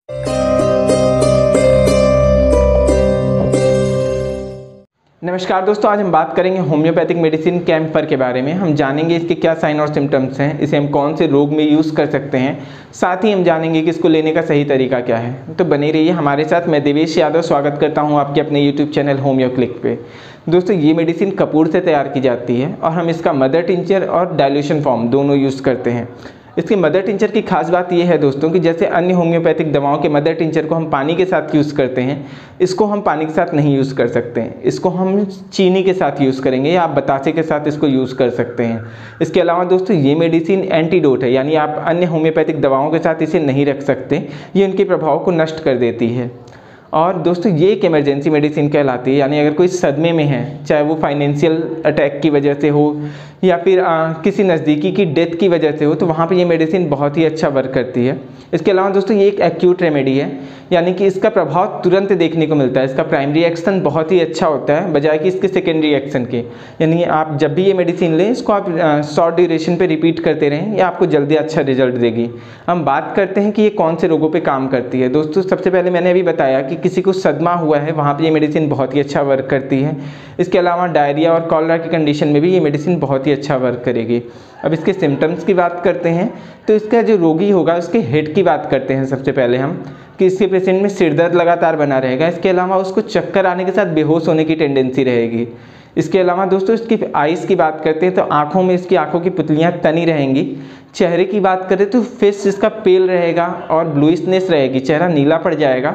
नमस्कार दोस्तों, आज हम बात करेंगे होम्योपैथिक मेडिसिन कैम्फर के बारे में। हम जानेंगे इसके क्या साइन और सिम्टम्स हैं, इसे हम कौन से रोग में यूज़ कर सकते हैं, साथ ही हम जानेंगे कि इसको लेने का सही तरीका क्या है। तो बने रहिए हमारे साथ। मैं देवेश यादव स्वागत करता हूं आपके अपने यूट्यूब चैनल होम्यो क्लिक पे। दोस्तों, ये मेडिसिन कपूर से तैयार की जाती है और हम इसका मदर टिंचर और डाइल्यूशन फॉर्म दोनों यूज़ करते हैं। इसके मदर टिंचर की खास बात यह है दोस्तों कि जैसे अन्य होम्योपैथिक दवाओं के मदर टिंचर को हम पानी के साथ यूज़ करते हैं, इसको हम पानी के साथ नहीं यूज़ कर सकते हैं। इसको हम चीनी के साथ यूज़ करेंगे या आप बतासे के साथ इसको यूज़ कर सकते हैं। इसके अलावा दोस्तों, ये मेडिसिन एंटीडोट है, यानी आप अन्य होम्योपैथिक दवाओं के साथ इसे नहीं रख सकते, ये उनके प्रभाव को नष्ट कर देती है। और दोस्तों, ये एक इमरजेंसी मेडिसिन कहलाती है, यानी अगर कोई सदमे में है, चाहे वो फाइनेंशियल अटैक की वजह से हो या फिर किसी नज़दीकी की डेथ की वजह से हो, तो वहाँ पे ये मेडिसिन बहुत ही अच्छा वर्क करती है। इसके अलावा दोस्तों, ये एक एक्यूट रेमेडी है, यानी कि इसका प्रभाव तुरंत देखने को मिलता है। इसका प्राइमरी एक्शन बहुत ही अच्छा होता है बजाय कि इसके सेकेंडरी एक्शन के। यानी आप जब भी ये मेडिसिन लें, इसको आप शॉर्ट ड्यूरेशन पे रिपीट करते रहें, ये आपको जल्दी अच्छा रिजल्ट देगी। हम बात करते हैं कि ये कौन से रोगों पे काम करती है। दोस्तों, सबसे पहले मैंने अभी बताया कि किसी को सदमा हुआ है, वहाँ पर ये मेडिसिन बहुत ही अच्छा वर्क करती है। इसके अलावा डायरिया और कॉलरा की कंडीशन में भी ये मेडिसिन बहुत ही अच्छा वर्क करेगी। अब इसके सिम्टम्स की बात करते हैं, तो इसका जो रोगी होगा उसके हेड की बात करते हैं सबसे पहले हम, कि इसके पेशेंट में सिर दर्द लगातार बना रहेगा। इसके अलावा उसको चक्कर आने के साथ बेहोश होने की टेंडेंसी रहेगी। इसके अलावा दोस्तों, इसकी आइज़ की बात करते हैं तो आँखों में इसकी आँखों की पुतलियाँ तनी रहेंगी। चेहरे की बात करें तो फेस इसका पेल रहेगा और ब्लूइशनेस रहेगी, चेहरा नीला पड़ जाएगा,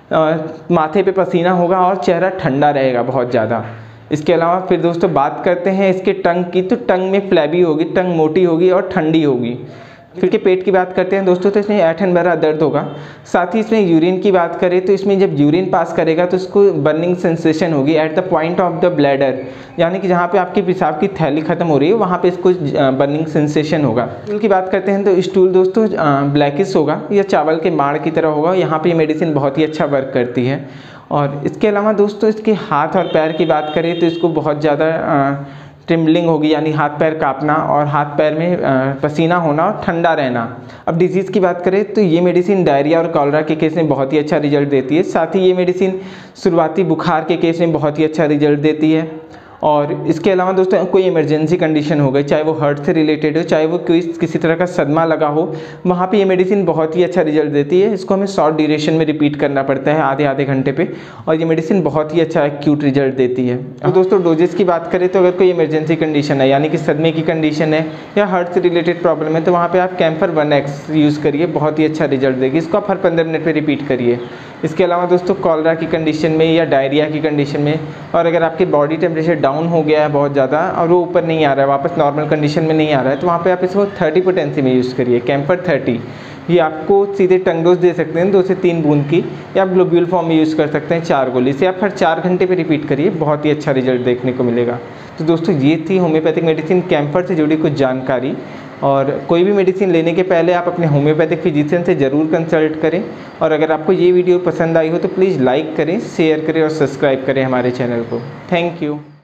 माथे पे पसीना होगा और चेहरा ठंडा रहेगा बहुत ज़्यादा। इसके अलावा फिर दोस्तों बात करते हैं इसके टंग की, तो टंग में फ्लैबी होगी, टंग मोटी होगी और ठंडी होगी। फिर के पेट की बात करते हैं दोस्तों, तो इसमें ऐंठन भरा दर्द होगा। साथ ही इसमें यूरिन की बात करें तो इसमें जब यूरिन पास करेगा तो इसको बर्निंग सेंसेशन होगी at the point of the bladder, यानी कि जहाँ पे आपकी पेशाब की थैली खत्म हो रही है वहाँ पे इसको बर्निंग सेंसेशन होगा। स्टूल की बात करते हैं तो स्टूल दोस्तों ब्लैकिश होगा या चावल के माड़ की तरह होगा। यहाँ पर ये मेडिसिन बहुत ही अच्छा वर्क करती है। और इसके अलावा दोस्तों, इसके हाथ और पैर की बात करें तो इसको बहुत ज़्यादा ट्रिम्बलिंग होगी, यानी हाथ पैर कांपना और हाथ पैर में पसीना होना और ठंडा रहना। अब डिजीज़ की बात करें तो ये मेडिसिन डायरिया और कॉलरा के केस में बहुत ही अच्छा रिजल्ट देती है। साथ ही ये मेडिसिन शुरुआती बुखार के केस में बहुत ही अच्छा रिजल्ट देती है। और इसके अलावा दोस्तों, कोई इमरजेंसी कंडीशन हो गई, चाहे वो हार्ट से रिलेटेड हो, चाहे वो किसी तरह का सदमा लगा हो, वहाँ पे ये मेडिसिन बहुत ही अच्छा रिजल्ट देती है। इसको हमें शॉर्ट ड्यूरेशन में रिपीट करना पड़ता है, आधे आधे घंटे पे, और ये मेडिसिन बहुत ही अच्छा एक्यूट रिजल्ट देती है। तो दोस्तों, डोजेस की बात करें तो अगर कोई इमरजेंसी कंडीशन है, यानी कि सदमे की कंडीशन है या हार्ट से रिलेटेड प्रॉब्लम है, तो वहाँ पर आप कैम्फर 1X यूज़ करिए, बहुत ही अच्छा रिजल्ट देगी। इसको आप हर 15 मिनट पर रिपीट करिए। इसके अलावा दोस्तों, कॉलरा की कंडीशन में या डायरिया की कंडीशन में, और अगर आपके बॉडी टेम्परेचर डाउन हो गया है बहुत ज़्यादा और वो ऊपर नहीं आ रहा है, वापस नॉर्मल कंडीशन में नहीं आ रहा है, तो वहाँ पे आप इसको 30 पोटेंसी में यूज़ करिए, कैम्फर 30। ये आपको सीधे टंग डोज दे सकते हैं 2 से 3 बूंद की, या आप ग्लोब्यूल फॉर्म में यूज़ कर सकते हैं 4 गोली। इसे आप हर 4 घंटे पे रिपीट करिए, बहुत ही अच्छा रिजल्ट देखने को मिलेगा। तो दोस्तों, ये थी होम्योपैथिक मेडिसिन कैम्फर से जुड़ी कुछ जानकारी। और कोई भी मेडिसिन लेने के पहले आप अपने होम्योपैथिक फिजिशियन से ज़रूर कंसल्ट करें। और अगर आपको ये वीडियो पसंद आई हो तो प्लीज़ लाइक करें, शेयर करें और सब्सक्राइब करें हमारे चैनल को। Thank you.